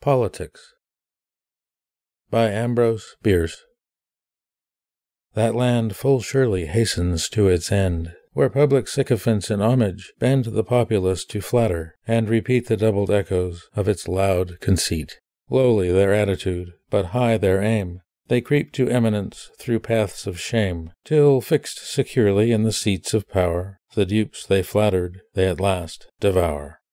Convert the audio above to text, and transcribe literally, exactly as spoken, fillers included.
Politics by Ambrose Bierce. That land full surely hastens to its end, where public sycophants in homage bend the populace to flatter, and repeat the doubled echoes of its loud conceit. Lowly their attitude, but high their aim, they creep to eminence through paths of shame, till, fixed securely in the seats of power, the dupes they flattered they at last devour.